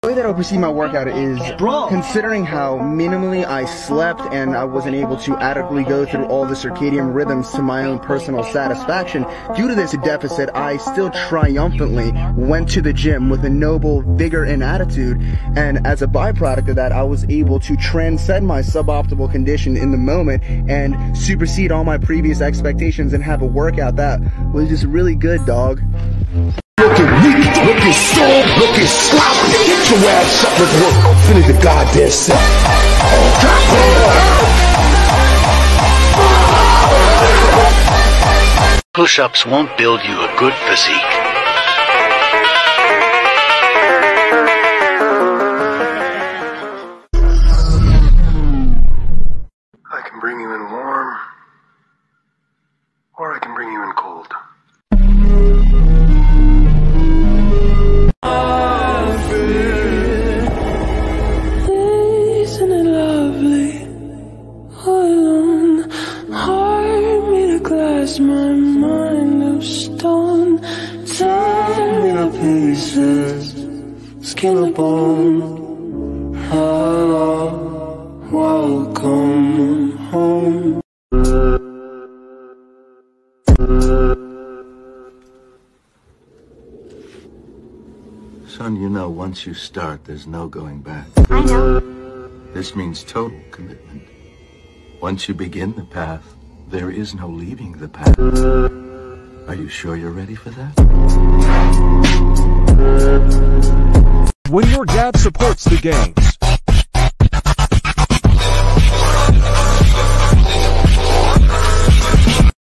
way that I perceive my workout is, considering how minimally I slept and I wasn't able to adequately go through all the circadian rhythms to my own personal satisfaction, due to this deficit, I still triumphantly went to the gym with a noble vigor and attitude, and as a byproduct of that, I was able to transcend my suboptimal condition in the moment and supersede all my previous expectations and have a workout that was just really good, dog. Looking weak, looking sore, looking sloppy. Get your ass up and work. Finish the goddamn set. Push-ups won't build you a good physique. I can bring you in warm, or I can bring you in cold. Isn't it lovely? All alone, heart made of glass, my mind of stone. Tear me to pieces, skin and bone. Welcome home. Son, you know, once you start, there's no going back. I know. This means total commitment. Once you begin the path, there is no leaving the path. Are you sure you're ready for that? When your dad supports the games,